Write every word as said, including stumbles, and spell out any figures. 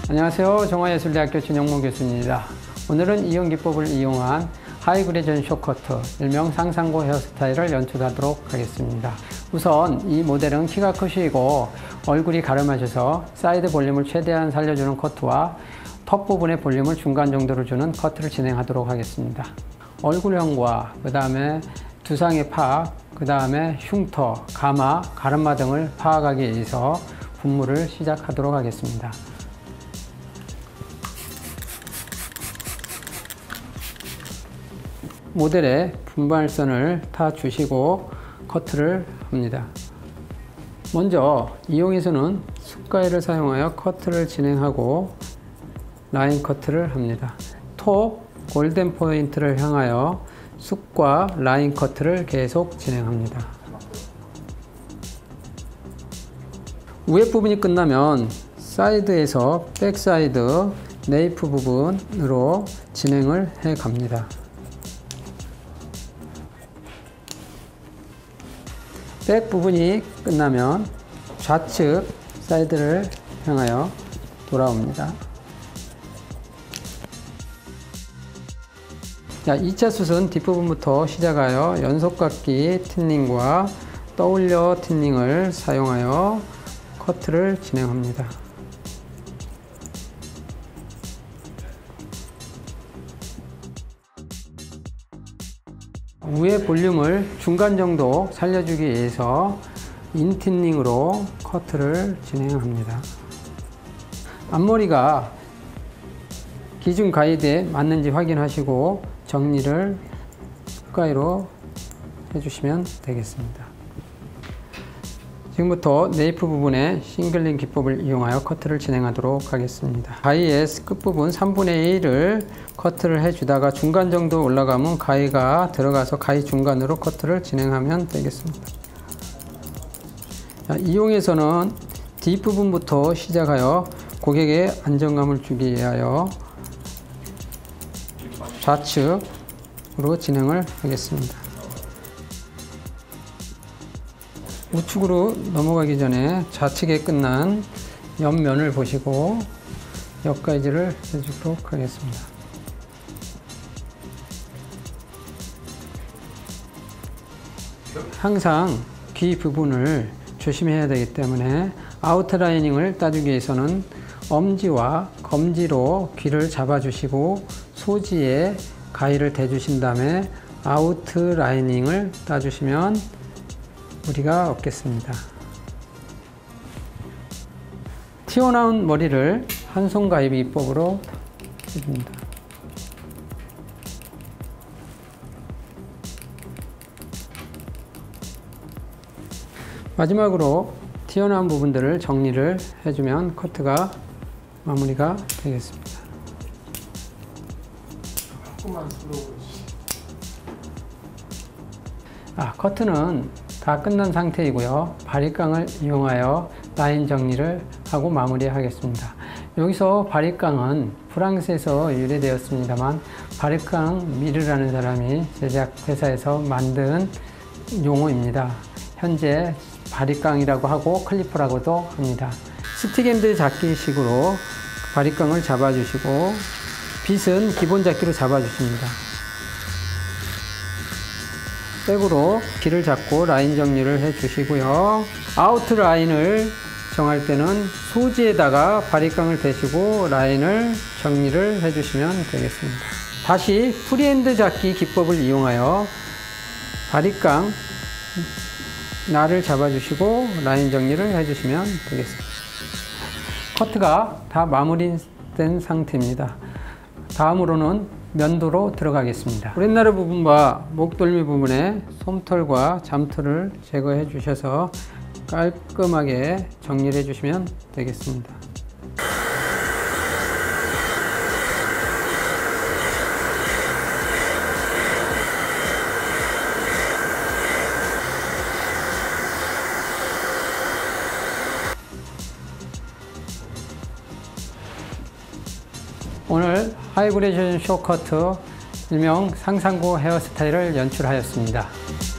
안녕하세요. 정화예술대학교 진영모 교수입니다. 오늘은 이용 기법을 이용한 하이그레이션 숏커트, 일명 상상고 헤어스타일을 연출하도록 하겠습니다. 우선 이 모델은 키가 크시고 얼굴이 가름하셔서 사이드 볼륨을 최대한 살려주는 커트와 턱 부분의 볼륨을 중간 정도로 주는 커트를 진행하도록 하겠습니다. 얼굴형과 그 다음에 두상의 파악, 그 다음에 흉터, 가마, 가르마 등을 파악하기 위해서 분무를 시작하도록 하겠습니다. 모델에 분발선을 타 주시고 커트를 합니다. 먼저 이용에서는 숯가위를 사용하여 커트를 진행하고 라인 커트를 합니다. 톱 골든 포인트를 향하여 숯과 라인 커트를 계속 진행합니다. 위에 부분이 끝나면 사이드에서 백사이드 네이프 부분으로 진행을 해 갑니다. 백 부분이 끝나면 좌측 사이드를 향하여 돌아옵니다. 자, 이 차 숯은 뒷부분부터 시작하여 연속깎이 틴닝과 떠올려 틴닝을 사용하여 커트를 진행합니다. 위의 볼륨을 중간 정도 살려주기 위해서 인틴닝으로 커트를 진행합니다. 앞머리가 기준 가이드에 맞는지 확인하시고 정리를 숯가위로 해주시면 되겠습니다. 지금부터 네이프 부분에 싱글링 기법을 이용하여 커트를 진행하도록 하겠습니다. 가위의 끝부분 삼분의 일을 커트를 해주다가 중간 정도 올라가면 가위가 들어가서 가위 중간으로 커트를 진행하면 되겠습니다. 자, 이용에서는 뒷부분부터 시작하여 고객에 안정감을 주기 위하여 좌측으로 진행을 하겠습니다. 우측으로 넘어가기 전에 좌측에 끝난 옆면을 보시고 옆가위질을 해주도록 하겠습니다. 항상 귀 부분을 조심해야 되기 때문에 아웃라이닝을 따주기 위해서는 엄지와 검지로 귀를 잡아주시고 소지에 가위를 대주신 다음에 아웃라이닝을 따주시면 무리가 없겠습니다. 튀어나온 머리를 한 손 가위 기법으로 해줍니다. 마지막으로 튀어나온 부분들을 정리를 해주면 커트가 마무리가 되겠습니다. 아, 커트는 다 끝난 상태이고요. 바리깡을 이용하여 라인 정리를 하고 마무리하겠습니다. 여기서 바리깡은 프랑스에서 유래되었습니다만 바리깡 미르라는 사람이 제작 회사에서 만든 용어입니다. 현재 바리깡이라고 하고 클리퍼라고도 합니다. 스틱앤드 잡기식으로 바리깡을 잡아주시고 빗은 기본 잡기로 잡아주십니다. 백으로 길을 잡고 라인 정리를 해 주시고요. 아웃라인을 정할 때는 소지에다가 바리깡을 대시고 라인을 정리를 해 주시면 되겠습니다. 다시 프리핸드 잡기 기법을 이용하여 바리깡 날을 잡아 주시고 라인 정리를 해 주시면 되겠습니다. 커트가 다 마무리된 상태입니다. 다음으로는 면도로 들어가겠습니다. 브렛나루 부분과 목덜미 부분에 솜털과 잠털을 제거해 주셔서 깔끔하게 정리를 해 주시면 되겠습니다. 오늘 하이그레이션 숏커트 일명 상상고 헤어스타일을 연출하였습니다.